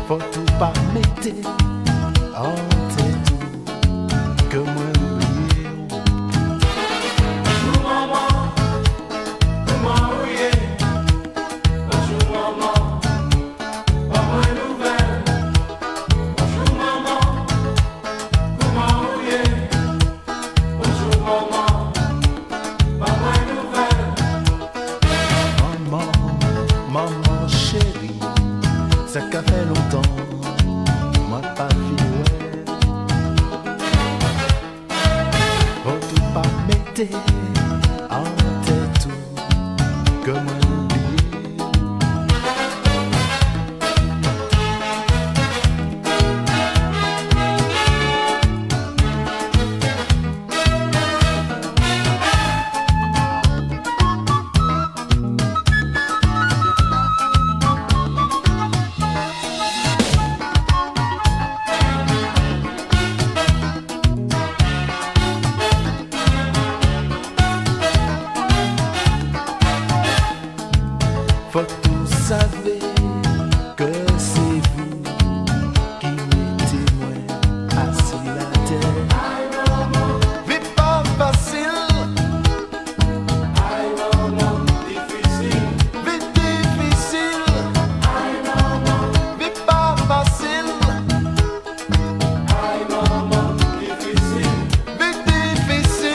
faut tout pas mettre en tête que moi l'oublier. Bonjour maman, comment vous êtes? Bonjour maman, pas moins nouvelle. Bonjour maman, comment vous êtes? Bonjour maman, pas moins nouvelle. Maman chérie, ça qu'a fait longtemps, moi pas vu, ouais. Faut tout pas mettre en tête que moi l'oublier. Faut tout savez que c'est vous qui mettez moi assis la terre. Vie pas facile, Difficile, vie difficile, vie pas facile, difficile. vie difficile.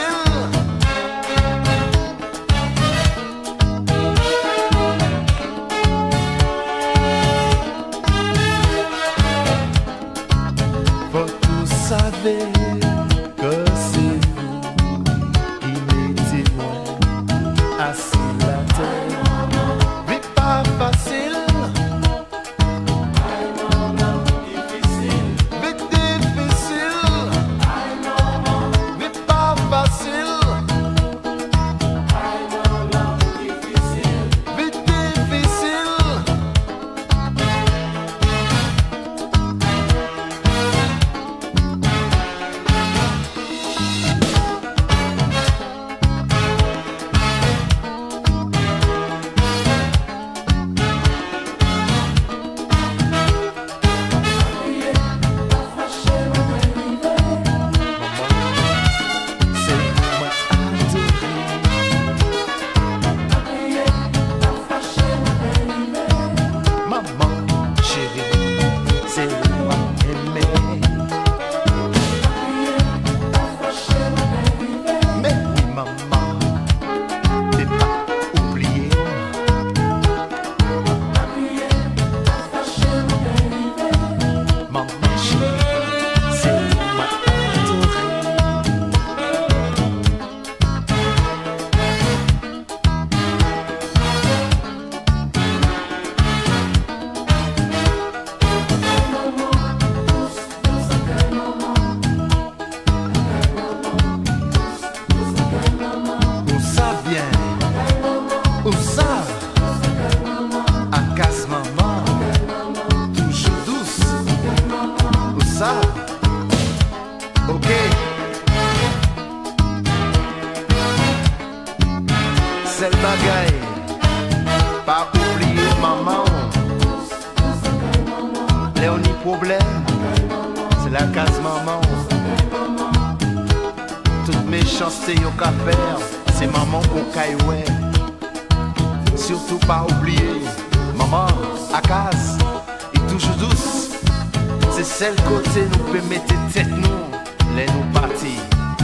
Faut tout savez que c'est vous qui mettez moi assis la terre. Vie pas facile, Difficile, vie difficile, vie pas facile, difficile. vie difficile. Maman chérie, c'est moi aimé. Mais oui maman, t'es pas oublié. Maman chérie, c'est moi adoré. Où ça vient? Où ça? À casse maman, toujours douce. Où ça? Ok. C'est le bagaille. Pas oublier maman. Léonie problème, c'est la case maman. Toute méchanceté yo ka faire, c'est maman au caillou. Surtout pas oublier, maman à case et toujours douce. C'est celle côté nous peut mettre tête nous, les nous partir.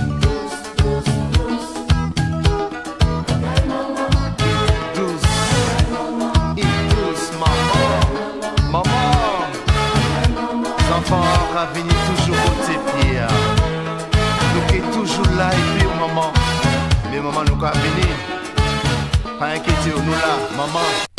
Douce, et douce maman, maman. Les enfants à venir toujours au tes pieds. Nous qui toujours là et puis au maman. Mais maman nous qu'à venir. Pas inquiétez nous là, maman.